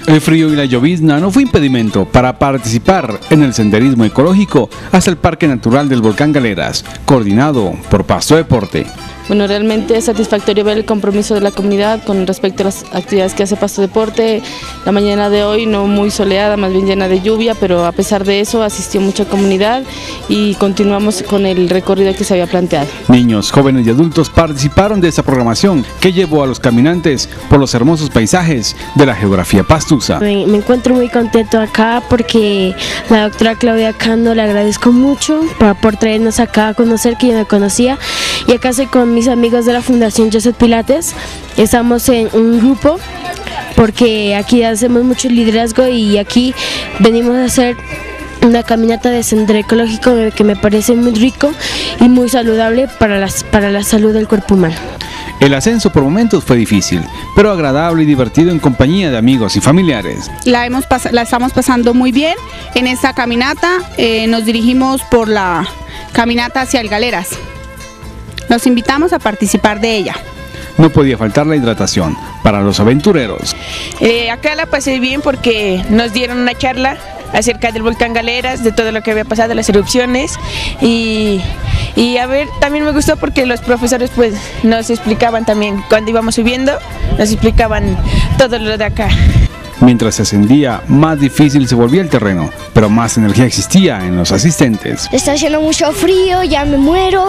El frío y la llovizna no fue impedimento para participar en el senderismo ecológico hasta el Parque Natural del Volcán Galeras, coordinado por Pasto Deporte. Bueno, realmente es satisfactorio ver el compromiso de la comunidad con respecto a las actividades que hace Pasto Deporte. La mañana de hoy no muy soleada, más bien llena de lluvia, pero a pesar de eso asistió mucha comunidad y continuamos con el recorrido que se había planteado. Niños, jóvenes y adultos participaron de esta programación que llevó a los caminantes por los hermosos paisajes de la geografía pastusa. Me encuentro muy contento acá porque la doctora Claudia Cando le agradezco mucho por traernos acá a conocer, que yo no conocía, y acá estoy con mis amigos de la Fundación Joseph Pilates. Estamos en un grupo porque aquí hacemos mucho liderazgo y aquí venimos a hacer una caminata de sendero ecológico que me parece muy rico y muy saludable para la salud del cuerpo humano. El ascenso por momentos fue difícil, pero agradable y divertido en compañía de amigos y familiares. La estamos pasando muy bien en esta caminata. Nos dirigimos por la caminata hacia el Galeras. Los invitamos a participar de ella. No podía faltar la hidratación para los aventureros. Acá la pasé bien porque nos dieron una charla acerca del volcán Galeras, de todo lo que había pasado, las erupciones y a ver, también me gustó porque los profesores pues nos explicaban también, cuando íbamos subiendo, nos explicaban todo lo de acá. Mientras se ascendía, más difícil se volvía el terreno, pero más energía existía en los asistentes. Está haciendo mucho frío, ya me muero.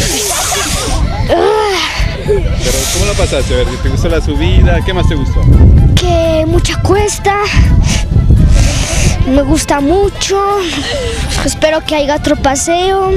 Pero ¿cómo la pasaste? A ver, ¿te gustó la subida? ¿Qué más te gustó? Que mucha cuesta. Me gusta mucho. Espero que haya otro paseo.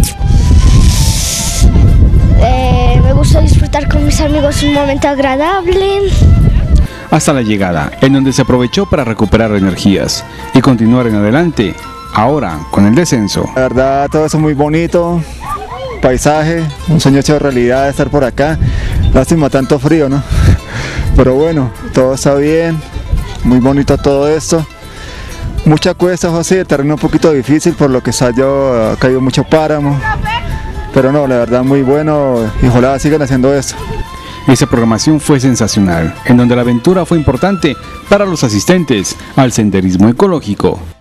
Me gusta disfrutar con mis amigos un momento agradable. Hasta la llegada, en donde se aprovechó para recuperar energías y continuar en adelante, ahora con el descenso. La verdad, todo eso muy bonito, paisaje, un sueño hecho realidad estar por acá. Lástima tanto frío, ¿no? Pero bueno, todo está bien, muy bonito todo esto. Mucha cuesta, José, el terreno un poquito difícil por lo que ha caído mucho páramo. Pero no, la verdad muy bueno y ojalá sigan haciendo esto. Esa programación fue sensacional, en donde la aventura fue importante para los asistentes al senderismo ecológico.